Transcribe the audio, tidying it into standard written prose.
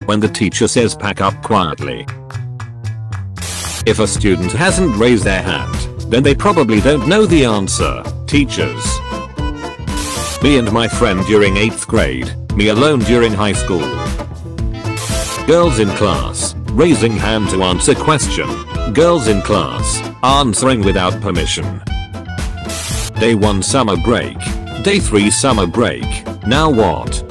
when the teacher says pack up quietly. If a student hasn't raised their hand, then they probably don't know the answer. Teachers. Me and my friend during 8th grade, me alone during high school. Girls in class, raising hand to answer question. Girls in class, answering without permission. Day 1 summer break. Day 3 summer break. Now what?